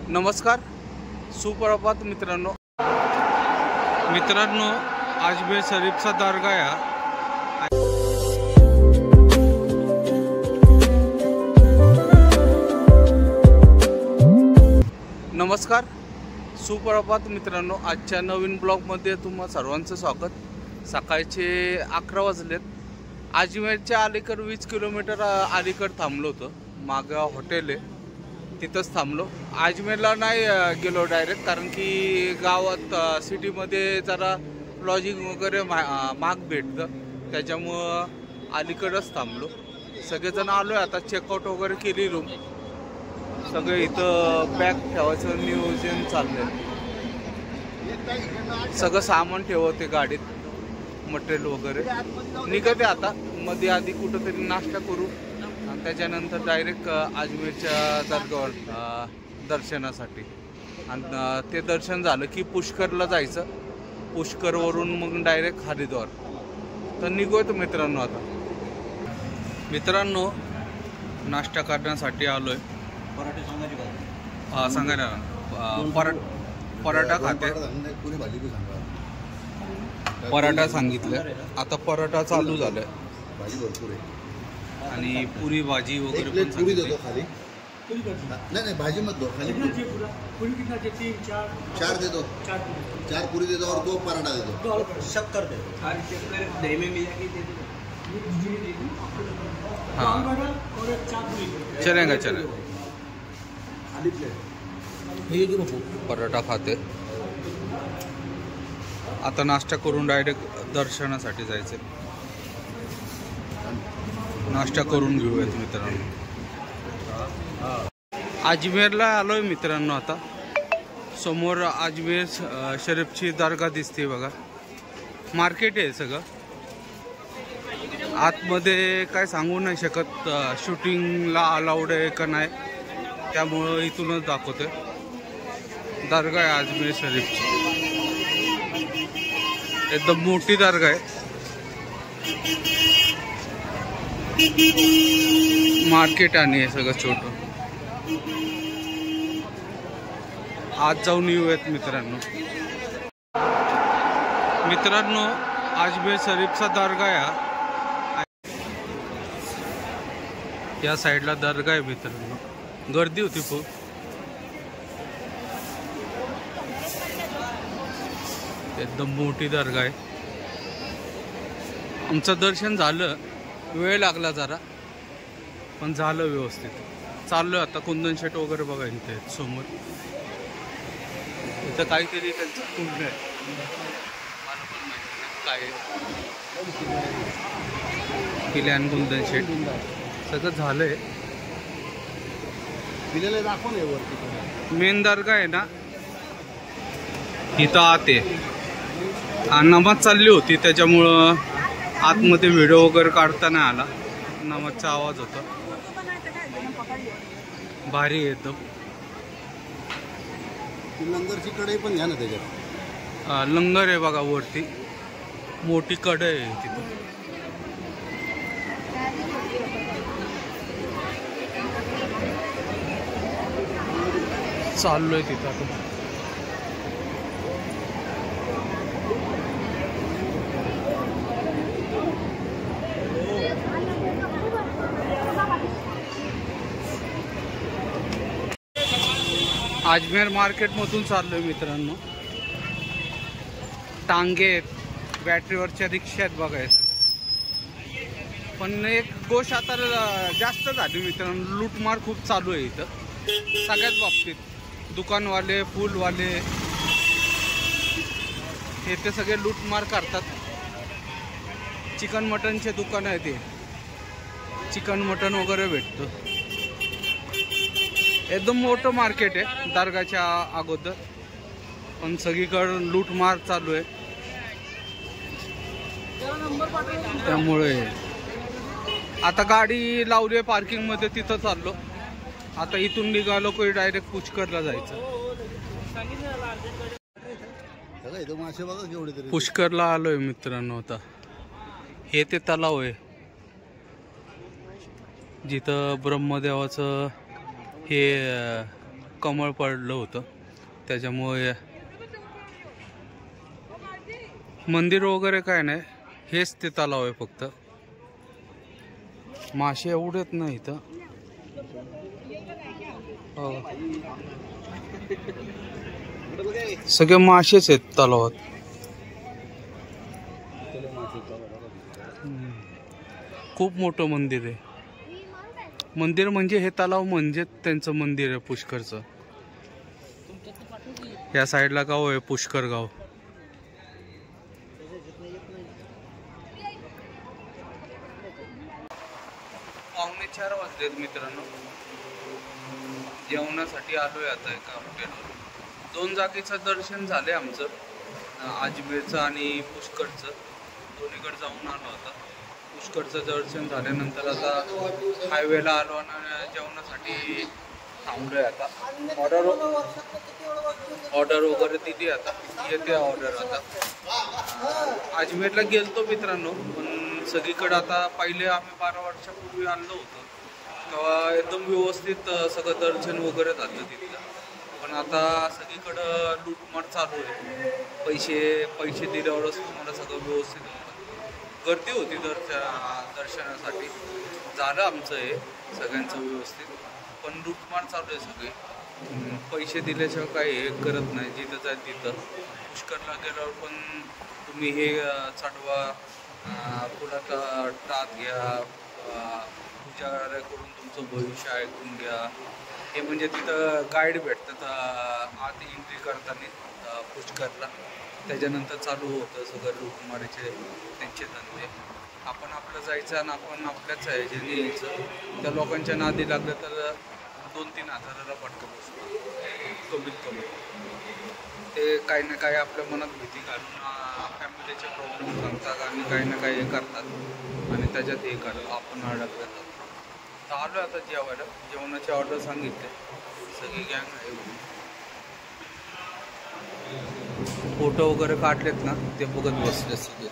नमस्कार, सुप्रभात मित्रांनो. अजमेर शरीफचा दर्गा या नमस्कार, सुप्रभात मित्रांनो. आजच्या नवीन ब्लॉगमध्ये तुम्हा सर्वांचं स्वागत. सकाळचे 11 वाजलेत. अजमेरच्या अलीकडे 20 किलोमीटर अलीकडे थांबलो होतो. मागं हॉटेल आहे, तिथंच थांबलो. अजमेरला नाही गेलो डायरेक्ट, कारण की गावात सिटीमध्ये जरा लॉजिंग वगैरे महाग भेटतं, त्याच्यामुळं अलीकडंच थांबलो. सगळेजण आलो आहे. आता चेकआउट वगैरे केली रूम. सगळे इथं बॅग ठेवायचं नियोजन चाललं आहे. सगळं सामान ठेवते गाडीत, मटेरियल वगैरे. निघते आता. मध्ये आधी कुठंतरी नाश्ता करू आणि त्याच्यानंतर डायरेक्ट अजमेरच्या दर्गावर दर्शनासाठी. आणि ते दर्शन झालं की पुष्करला जायचं. पुष्करवरून मग डायरेक्ट हरिद्वार. तर निघूयात मित्रांनो. आता मित्रांनो नाश्ता करण्यासाठी आलो आहे. सांगा ना. पराठा खाते. पराठा सांगितलं. आता पराठा चालू झालं आणि पुरी भाजी वगैरे पण सांगितली. नहीं भाजी मत दो, खाली पूरी कितना चाहिए? 4 दे दो, 4 पूरी दे दो और 2 पराठा दे दो. शक्कर दे दो. दही में मिलाके दे दो. हाँ चलेगा. पराठा खाते. आता नाश्ता करून डायरेक्ट दर्शनासाठी जायचं. नाश्ता करून घेऊयात मित्रांनो. अजमेरला आलोय मित्रांनो. आता समोर अजमेर शरीफची दर्गा दिसते बघा. मार्केट आहे सगळं. आतमध्ये काय सांगू नाही शकत, शूटिंगला अलाउड आहे का नाही, त्यामुळं इथूनच दाखवतोय. दर्गा आहे अजमेर शरीफची. एकदम मोठी दर्गा आहे. मार्केट आणि हे सगळं छोटं. आज जाऊन येऊयात मित्रांनो. अजमेर शरीफचा दर्गा या साईडला दर्गा आहे मित्रांनो. गर्दी होती खूप. एकदम मोठी दर्गा आहे. आमचं दर्शन झालं. वेळ लागला जरा, पण झालं व्यवस्थित. चाललोय आता. कुंदन शेट वगैरे बघायला ते समोर. इथं काहीतरी त्यांचं कुंड आहे, मला पण माहिती नाही काय. किल्यान कुंदन शेट सगळं झालंय. मेन दर्गा आहे ना, इथं आत आहे. नमाज चालली होती, त्याच्यामुळं आतमध्ये व्हिडिओ वगैरे काढता नाही आला. नमाजचा आवाज होता. भारी येतो. लंगरची कढई पण घ्या ना त्याच्यात. लंगर आहे बघा वरती. मोठी कढई आहे तिथं. चाललोय तिथं आता. अजमेर मार्केटमधून चाललोय मित्रांनो. टांगे आहेत, बॅटरीवरच्या रिक्षा आहेत बघायचं. पण एक गोष्ट आता जास्त झाली मित्रांनो. लूटमार खूप चालू आहे इथं सगळ्याच बाबतीत. दुकानवाले, फुलवाले हे ते सगळे लूटमार करतात. चिकन मटनचे दुकान आहे ते. चिकन मटन वगैरे भेटतं. एकदम मोठं मार्केट आहे दर्गाच्या अगोदर, पण सगळीकडे लूटमार चालू आहे. त्यामुळे आता गाडी लावली आहे पार्किंगमध्ये, तिथं चाललो. आता इथून निघालो की डायरेक्ट पुष्करला जायचं. पुष्करला आलोय मित्रांनो. आता हे ते तलाव आहे जिथं ब्रह्मदेवाचं हे कमळ पडलं होतं, त्याच्यामुळे मंदिर वगैरे काय नाही, हेच ते तलाव आहे फक्त. मासे एवढेच नाही इथं. सगळे मासेच आहेत तलावात. खूप मोठं मंदिर आहे. मंदिर म्हणजे हे तलाव म्हणजे त्यांचं मंदिर आहे पुष्करचं. या साईडला गाव आहे पुष्कर गाव. पावणे 4 वाजलेत मित्रांनो. जेवणासाठी आलोय आता एका हॉटेलवर. 2 जागेचं दर्शन झाले आमचं, अजमेरचं आणि पुष्करचं. दोन्हीकडे जाऊन आलो आता. पुष्करचं दर्शन झाल्यानंतर आता हायवेला आलो आणि जेवणासाठी थांबलोय आता. ऑर्डर वगैरे दिली, आता येते ऑर्डर. आता अजमेरला गेलतो मित्रांनो, पण सगळीकडे आता पहिले आम्ही 12 वर्षापूर्वी आलो होतो तेव्हा एकदम व्यवस्थित सगळं दर्शन वगैरे झालं तिथलं. पण आता सगळीकडं लूटमार चालू आहे. पैसे दिल्यावरच तुम्हाला सगळं व्यवस्थित होतं. गर्दी होती दर्शनासाठी. झालं आमचं हे सगळ्यांचं व्यवस्थित, पण लूटमार चालू आहे सगळी. पैसे दिल्याशिवाय काही हे करत नाही. जिथं जाईल तिथं. पुष्करला गेल्यावर पण तुम्ही हे चढवा, फुलाचा टात घ्या, पूजाऱ्याकडून तुमचं भविष्य ऐकून घ्या. हे म्हणजे तिथं गाईड भेटतात आत एंट्री करताना पुष्करला. त्याच्यानंतर चालू होतं सगळं लूटमारीचे त्यांचे धंदे. आपण आपलं जायचं आणि आपण आपल्याच ह्याच्याने यायचं. त्या लोकांच्या नादी लागलं तर 2-3 हजाराला पटकन बसतो कमीत कमी. ते काही ना काही आपल्या मनात भीती घालून फॅमिलीचे प्रॉब्लेम सांगतात आणि काही ना काही हे करतात आणि त्याच्यात हे करतात. आपण अडकलं जातो. तर आलो आता जेवायला. जेवणाची ऑर्डर सांगितले. सगळी गँग आहे. फोटो वगैरे काढलेत ना, ते बघत बसले सगळे.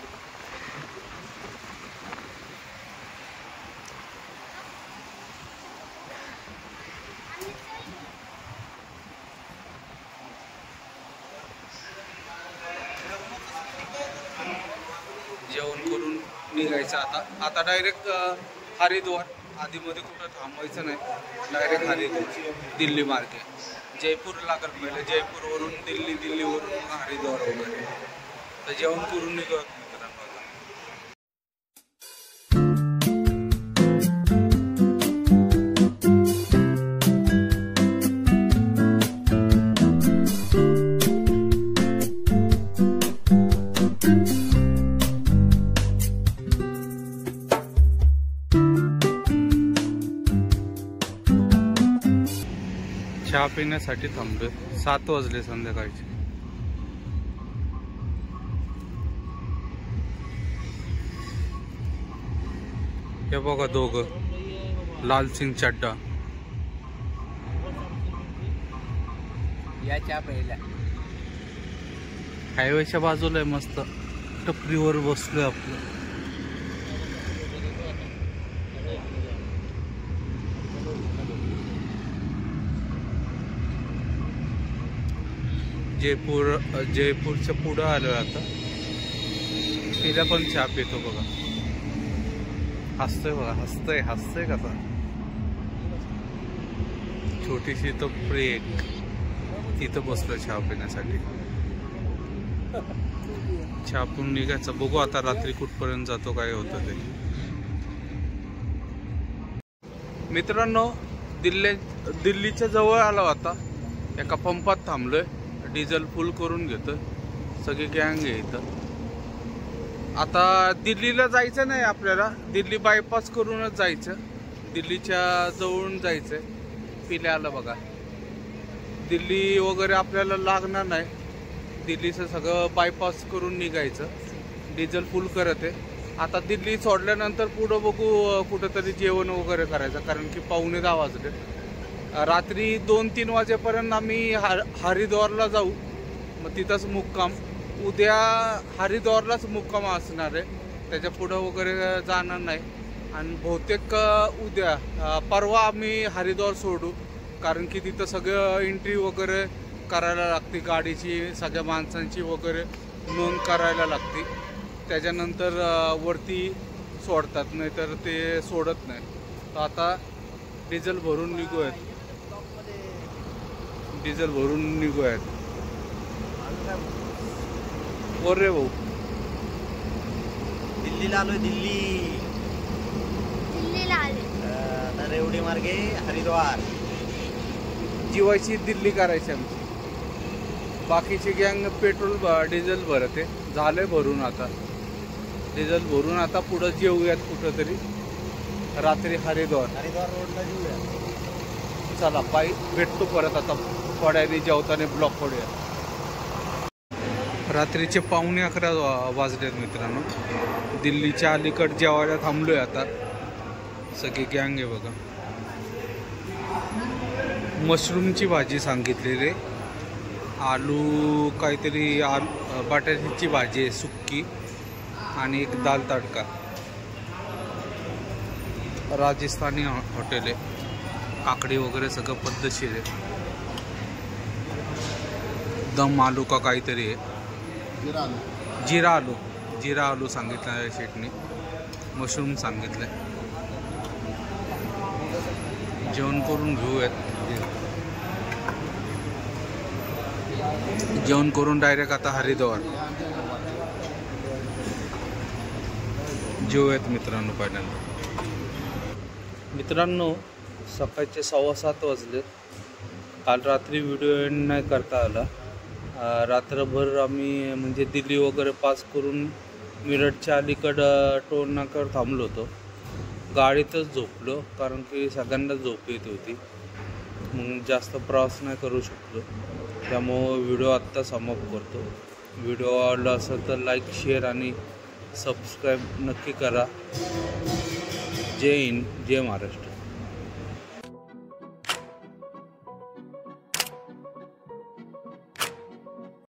जेवण करून निघायचं आता डायरेक्ट हरिद्वार. आधीमध्ये कुठं थांबायचं नाही, डायरेक्ट हरिद्वार दिल्ली मार्गे. जयपूर लागत पहिले, जयपूरवरून दिल्लीवरून हरिद्वार वगैरे. तर जेवण करून निघत मित्रांनो. चहा पिण्यासाठी थांबलोय. 7 वाजले संध्याकाळचे. हे बघा दोघं, लालसिंग चड्डा. या चहा पहिला हायवेच्या बाजूला आहे. मस्त टपरीवर बसलोय आपलं. जयपूरच्या पुढं आलोय आता. तिला पण चहा पितो बघा. हसतोय बघा, हसतोय कसा. छोटीशी टपरी एक, तिथं बसलो चहा पिण्यासाठी. चहा पिऊन निघायचं. बघू आता रात्री कुठपर्यंत जातो, काय होतं ते. मित्रांनो, दिल्लीच्या जवळ आलो आता. एका पंपात थांबलोय. डिझेल फुल करून घेतोय. सगळी गँग आहे इथं. आता दिल्लीला जायचं नाही आपल्याला, दिल्ली बायपास करूनच जायचं. दिल्लीच्या जवळून जायचंय. पिल्या आलं बघा. दिल्ली वगैरे आपल्याला लागणार नाही. दिल्लीचं सगळं बायपास करून निघायचं. डिझेल फुल करत आहे. आता दिल्ली सोडल्यानंतर पुढं बघू कुठंतरी जेवण वगैरे करायचं, कारण की 9:45 वाजले. रात्री 2-3 वाजेपर्यंत आम्ही हरिद्वारला जाऊ. मग तिथंच मुक्काम. उद्या हरिद्वारलाच मुक्काम असणार आहे. त्याच्या पुढं वगैरे जाणार नाही. आणि बहुतेक उद्या परवा आम्ही हरिद्वार सोडू. कारण की तिथं सगळं एंट्री वगैरे करायला लागते, गाडीची सगळ्या माणसांची वगैरे नोंद करायला लागते. त्याच्यानंतर वरती सोडतात, नाही तर ते सोडत नाही. तर आता डिझेल भरून निघूयात, डिझेल भरून निघूयात. बोल रे भाऊ. दिल्लीला आलोय, दिल्लीला आलोय. रेवडी मार्गे हरिद्वार. जीवाची दिल्ली करायची आमची. बाकीची गँग पेट्रोल डिझेल भरते, झालंय भरून. आता डिझेल भरून आता पुढं जेऊयात कुठंतरी रात्री हरिद्वार रोडला जेऊया. चला पायी भेटतो परत. आता थोड्याने जेवताना ब्लॉक पडूया. रात्रीचे 11:15 वाजलेत मित्रांनो. दिल्लीच्या अलीकडे जेवायला थांबलोय आता. सगळी गँग आहे बघा. मशरूमची भाजी सांगितली रे, आलू काहीतरी बटाट्याची भाजी आहे सुक्की, आणि एक दाल तडका. राजस्थानी हॉटेल आहे, काकडी वगैरे सगळं पद्धतशीर आहे. दम आलू का काहीतरी आहे, जिरा आलू सांगितलं आहे शेटने. मशरूम सांगितलं आहे. जेवण करून घेऊयात. जेवण करून डायरेक्ट आता हरिद्वार जेवूयात मित्रांनो. पहिल्यांदा मित्रांनो सकाळचे 7:15 वाजले. काल रात्री व्हिडिओ एंड नाही करता आला. रात्रभर आम्ही म्हणजे दिल्ली वगैरे पास करून मिरटच्या अलीकडं टोल नाक्यावर थांबलो होतो. गाडीतच झोपलो कारण की सगळ्यांना झोप येत होती. मग जास्त प्रवास नाही करू शकलो, त्यामुळं व्हिडिओ आत्ता समाप्त करतो. व्हिडिओ आवडला असेल तर लाईक, शेअर आणि सबस्क्राईब नक्की करा. जय हिंद, जय महाराष्ट्र.